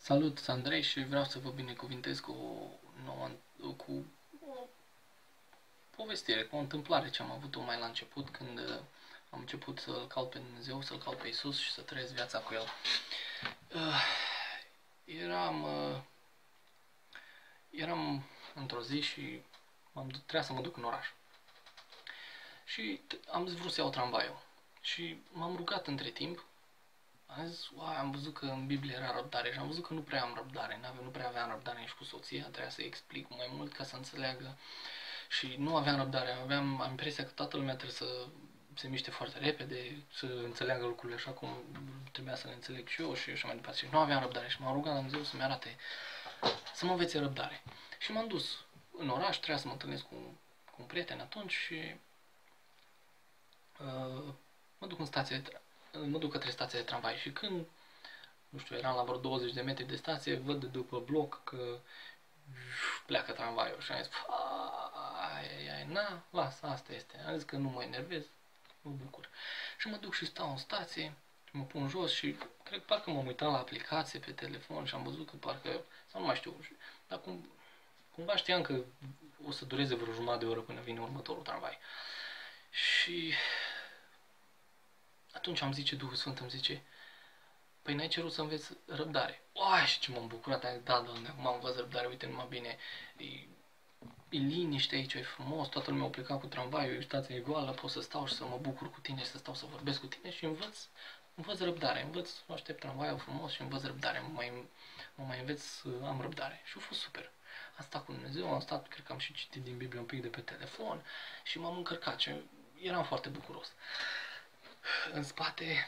Salut, sunt Andrei și vreau să vă binecuvintez cu cu o povestire, cu o întâmplare ce am avut-o mai la început, când am început să-L caut pe Dumnezeu, să-L caut pe Isus și să trăiesc viața cu El. Uh, eram, uh, eram într-o zi și trebuia să mă duc în oraș. Și am vrut să iau tramvaiul. Și m-am rugat între timp. Am zis, am văzut că în Biblie era răbdare și am văzut că nu prea am răbdare, nu prea aveam răbdare nici cu soția, trebuia să-i explic mai mult ca să înțeleagă și nu aveam răbdare, am impresia că toată lumea trebuie să se miște foarte repede, să înțeleagă lucrurile așa cum trebuia să le înțeleg și eu și așa mai departe. Și nu aveam răbdare și m-am rugat la Dumnezeu să-mi arate, să mă învețe răbdare. Și m-am dus în oraș, trebuia să mă întâlnesc cu un prieten atunci și mă duc în mă duc către stația de tramvai și când, nu știu, eram la vreo 20 de metri de stație, văd de după bloc că pleacă tramvaiul și am zis, na, lasă, asta este. Am zis că nu mă enervez, mă bucur. Și mă duc și stau în stație, și mă pun jos și cred că parcă m-am uitat la aplicație pe telefon și am văzut că parcă, sau nu mai știu, dar cumva știam că o să dureze vreo jumătate de oră până vine următorul tramvai. Și atunci am zice, Duhul Sfânt îmi zice, păi n-ai cerut să înveți răbdare. Uai, și ce m-am bucurat, da, Doamne, acum am învăț răbdare, uite numai bine, e liniște aici, e frumos, toată lumea a plecat cu tramvaiul, e stația egală, pot să stau și să mă bucur cu tine și să stau să vorbesc cu tine și învăț răbdare, aștept tramvaiul frumos și învăț răbdare, mă mai înveț să am răbdare. Și a fost super. Am stat cu Dumnezeu, cred că am și citit din Biblie un pic de pe telefon și m-am încărcat și eram foarte bucuros. În spate,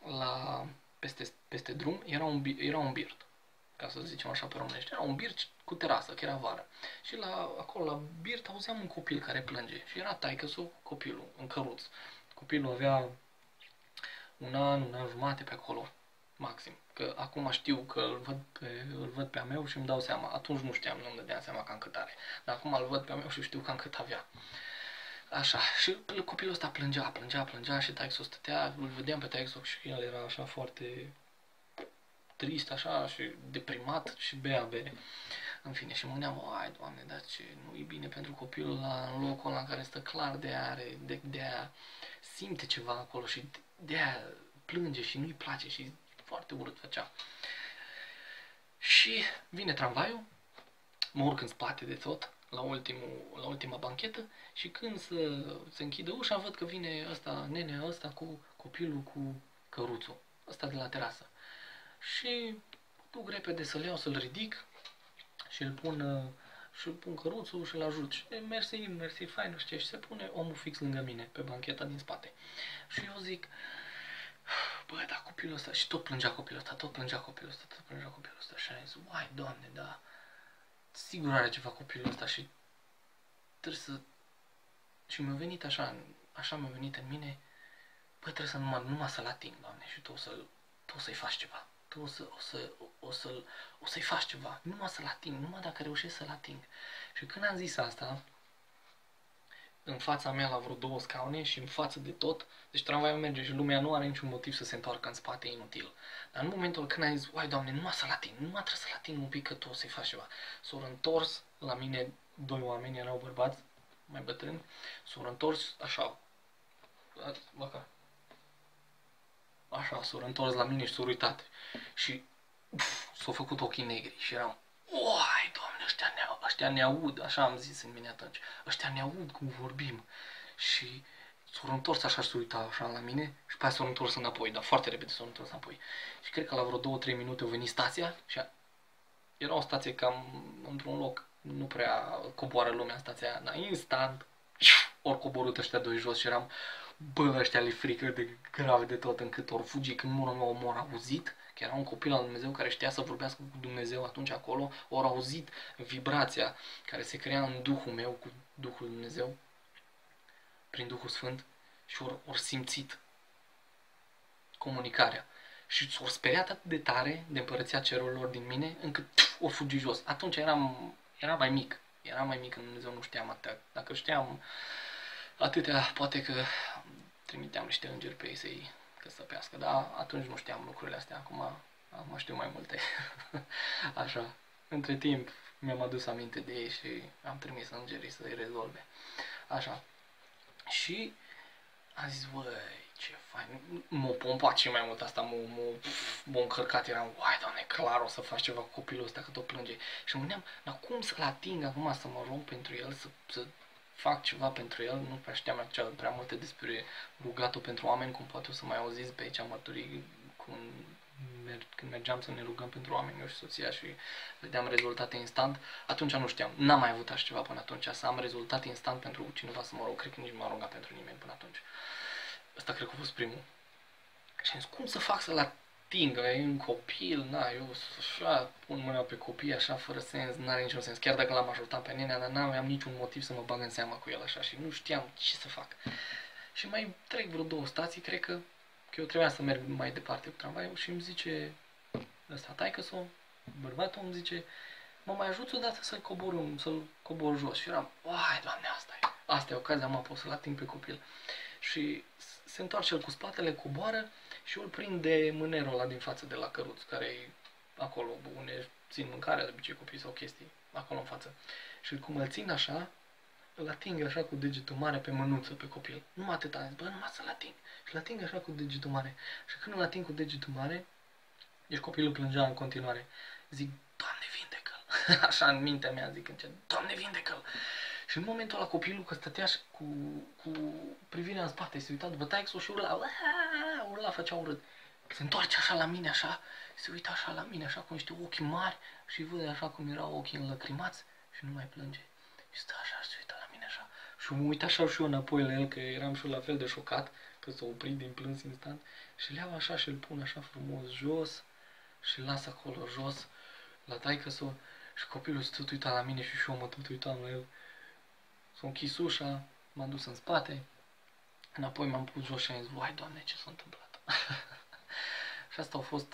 peste drum, era un birt, ca să zicem așa pe românește. Era un birt cu terasă, că era vară. Și acolo, la birt, auzeam un copil care plânge. Și era taică-su cu copilul, în căruț. Copilul avea un an jumate pe acolo, maxim. Că acum știu că îl văd pe a meu și îmi dau seama. Atunci nu știam, nu-mi dădeam seama cam cât are. Dar acum îl văd pe a meu și știu cam cât avea. Așa, și copilul ăsta plângea și taică-s stătea, îl vedeam pe taică și el era așa foarte trist așa și deprimat și bea bere. În fine, și mă gândeam, ai, Doamne, dar ce nu e bine pentru copilul în locul ăla în care stă clar de-aia simte ceva acolo și de-aia plânge și nu-i place și foarte urât făcea. Și vine tramvaiul, mă urc în spate de tot, la ultima banchetă și când se închide ușa, văd că vine nenea ăsta cu copilul cu căruțul, ăsta de la terasă. Și duc repede să-l iau, să-l ridic și îl pun căruțul și îl ajut. Și mersi, fain, nu știu ce. Și se pune omul fix lângă mine, pe bancheta din spate. Și eu zic, bă, da, copilul ăsta, și tot plângea copilul ăsta, și am zis, uai, Doamne, da, sigur are ceva copilul ăsta și trebuie să... Și mi-a venit așa mi-a venit în mine, bă, trebuie să numai să-l ating, Doamne, și tu o să-i faci ceva. Tu o să-i faci ceva. Numai să-l ating, numai dacă reușești să-l ating. Și când am zis asta, în fața mea la vreo 2 scaune și în față de tot, deci tramvaiul merge și lumea nu are niciun motiv să se întoarcă în spate, inutil. Dar în momentul când am zis, uai, Doamne, numai să-l ating, numai trebuie să-l ating un pic că tu o să-i faci ceva. S-au întors la mine 2 oameni, erau bărbați mai bătrâni, s-au întors așa, așa, s-au întors la mine și s-au uitat. Și s-au făcut ochii negri și eram, uai, Doamne, ăștia ne aud, așa am zis în mine atunci, ăștia ne aud cum vorbim. Și s-au întors așa și s-au uitat așa la mine și pe aia s-au întors înapoi, dar foarte repede s-au întors înapoi. Și cred că la vreo 2-3 minute au venit stația și era o stație cam într-un loc, nu prea coboară lumea în stația aia, dar instant ori coborât ăștia 2 jos și eram, bă, ăștia le frică de grav de tot încât ori fugi când nu m-au auzit, că era un copil al Dumnezeu care știa să vorbească cu Dumnezeu atunci acolo, ori auzit vibrația care se crea în Duhul meu cu Duhul Dumnezeu, prin Duhul Sfânt și ori simțit comunicarea. Și s-au speriat atât de tare de împărăția cerurilor din mine, încât o fugi jos. Atunci eram mai mic. Eram mai mic când Dumnezeu nu știam atâtea. Dacă știam atâtea, poate că trimiteam niște îngeri pe ei să-i căsăpească, dar atunci nu știam lucrurile astea. Acum Acum știu mai multe. Așa. Între timp mi-am adus aminte de ei și am trimis îngerii să-i rezolve. Așa. Și am zis, băi, ce fain. M-a pompat și mai mult asta, m-a încărcat, eram, uai, Doamne, clar o să faci ceva cu copilul ăsta, că tot plânge. Și mă gândeam, dar cum să-l ating acum, să mă rog pentru el, să fac ceva pentru el, nu prea știam prea multe despre rugatul pentru oameni, cum poate o să mai auziți pe aici mărturii când mergeam să ne rugăm pentru oameni, eu și soția, și vedeam rezultate instant. Atunci nu știam, n-am mai avut așa ceva până atunci, să am rezultate instant pentru cineva să mă rog. Cred că nici nu m-am rugat pentru nimeni până atunci. Ăsta cred că a fost primul. Și am zis, cum să fac să-l ating? E un copil, eu așa pun mâna pe copii, așa, fără sens, n-are niciun sens. Chiar dacă l-am ajutat pe nenea, dar n-aveam niciun motiv să mă bag în seama cu el așa și nu știam ce să fac. Și mai trec vreo 2 stații, cred că eu trebuia să merg mai departe cu tramvaiul și îmi zice ăsta, taică-s-o, bărbatul îmi zice, mă mai ajuți odată să-l cobor jos. Și eram, uai, Doamne, asta e ocazia, pot să-l ating pe copil. Și se întoarce el cu spatele, coboară și eu îl prind de mânerul ăla din față de la căruț, care e acolo unde țin mâncarea, de obicei copii sau chestii, acolo în față. Și cum îl țin așa, îl ating așa cu degetul mare pe mânuță pe copil. Numai atât am zis, bă, numai să-l ating. Și îl ating așa cu degetul mare. Și când îl ating cu degetul mare, deci copilul plângea în continuare. Zic, Doamne, vindecă-l. Așa în mintea mea zic încet, Doamne, vindecă-l. Și în momentul ăla copilul, că stătea cu privirea în spate, se uita după taică și urla, făcea urât. Se întoarce așa la mine, așa, se uita așa la mine, așa cu niște ochi mari și văd așa cum erau ochii înlăcrimați și nu mai plânge. Și stă așa și se uită la mine așa. Și mă uit așa și eu înapoi la el, că eram și eu la fel de șocat, că s-a oprit din plâns instant. Și le iau așa și îl pun așa frumos jos și îl las acolo jos la taică-s-o. Și copilul se tot uita la mine și eu mă tot uitam la el. S-a închis ușa, m-am dus în spate, înapoi m-am pus jos și am zis, vai, Doamne, ce s-a întâmplat? Și asta a fost,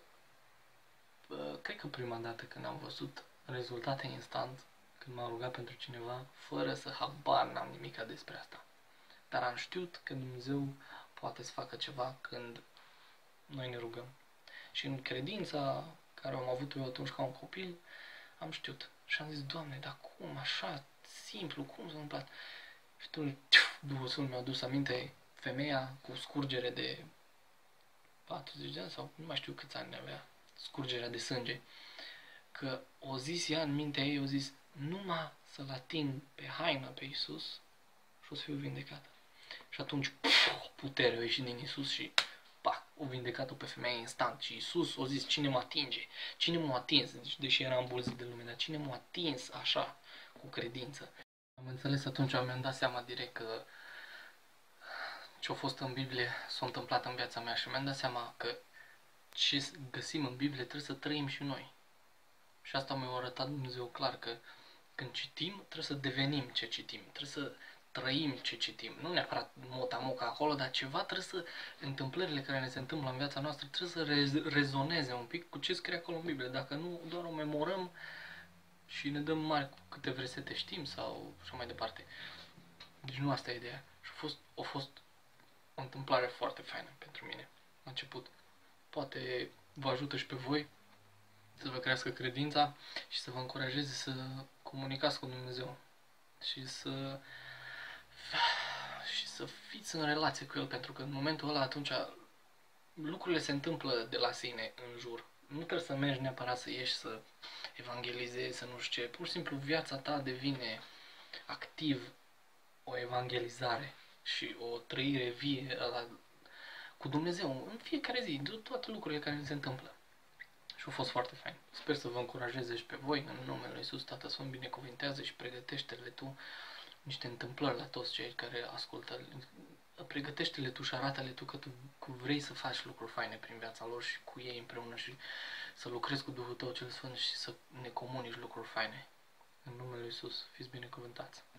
cred că prima dată când am văzut rezultate instant, când m-am rugat pentru cineva, fără să habar n-am nimica despre asta. Dar am știut că Dumnezeu poate să facă ceva când noi ne rugăm. Și în credința care am avut eu atunci ca un copil, am știut. Și am zis, Doamne, dar cum așa, simplu, cum s-a întâmplat? Și atunci, Duhul mi-a adus aminte femeia cu scurgere de 40 de ani sau nu mai știu câți ani avea, scurgerea de sânge. Că o zis ea în mintea ei, o zis, numai să-l ating pe haină pe Iisus și o să fiu vindecată. Și atunci, putere a ieșit din Iisus și o vindecat-o pe femeie instant. Și Iisus o zis, cine mă atinge? Cine m-a atins? Deși era îmbulzit de lume, dar cine m-a atins așa, cu credință? Am înțeles atunci, mi-am dat seama direct că ce a fost în Biblie s-a întâmplat în viața mea și mi-am dat seama că ce găsim în Biblie trebuie să trăim și noi. Și asta mi-a arătat Dumnezeu clar, că când citim, trebuie să devenim ce citim, trebuie să trăim ce citim. Nu neapărat mota-moca acolo, dar ceva trebuie să, întâmplările care ne se întâmplă în viața noastră, trebuie să rezoneze un pic cu ce scrie acolo în Biblie. Dacă nu, doar o memorăm și ne dăm mari cu câte versete știm sau așa mai departe. Deci nu asta e ideea. Și a fost o întâmplare foarte faină pentru mine la început. Poate vă ajută și pe voi să vă crească credința și să vă încurajeze să comunicați cu Dumnezeu și să fiți în relație cu El, pentru că în momentul ăla atunci lucrurile se întâmplă de la sine în jur. Nu trebuie să mergi neapărat să ieși să evangelizezi, să nu știu ce. Pur și simplu viața ta devine activ o evangelizare și o trăire vie cu Dumnezeu în fiecare zi, de toate lucrurile care se întâmplă. Și a fost foarte fain. Sper să vă încurajeze și pe voi, în numele Lui Iisus, Tatăl Sfânt, binecuvintează și pregătește-le tu niște întâmplări la toți cei care ascultă. Pregătește-le tu și arată-le tu că tu vrei să faci lucruri faine prin viața lor și cu ei împreună și să lucrezi cu Duhul tău cel Sfânt și să ne comunici lucruri faine. În numele Lui Iisus, fiți binecuvântați.